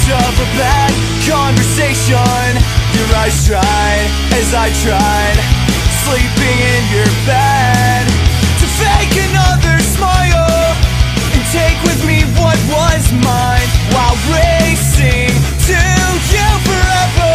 of a bad conversation. Your eyes dried as I tried sleeping in your bed to fake another smile and take with me what was mine while racing to you forever.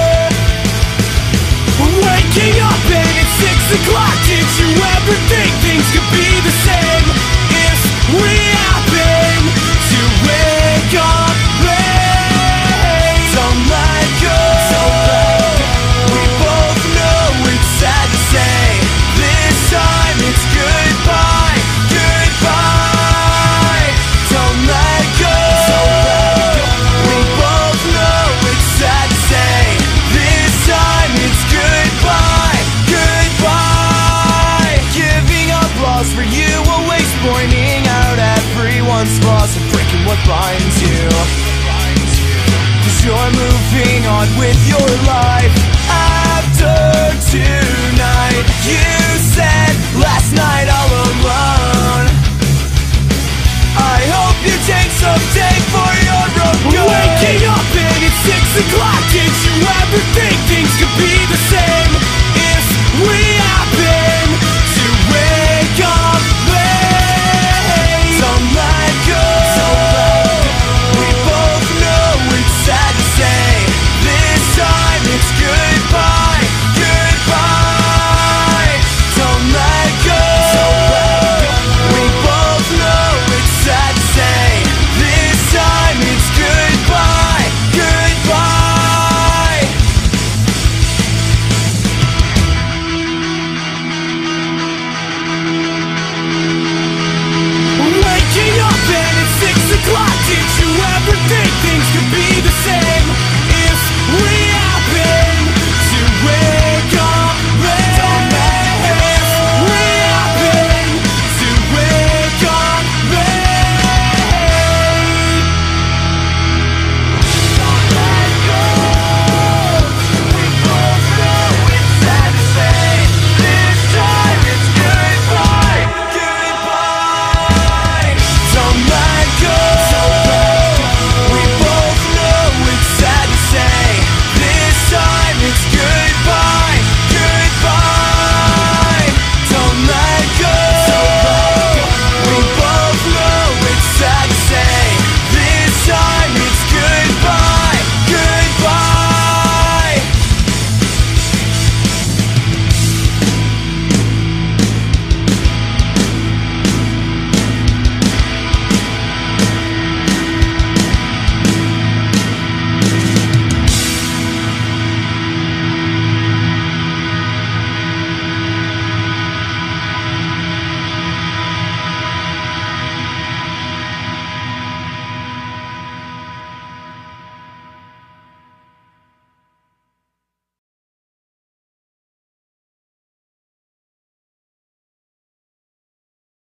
Waking up and it's 6 o'clock. Did you ever think things could be the same if we happen to wake up late? Don't let go. We both know it's sad to say. This time it's goodbye, goodbye. Don't let go. We both know it's sad to say. This time it's goodbye, goodbye. Giving up loss for you, always pointing out everyone's flaws and breaking what binds you. 'Cause you're moving on with your life.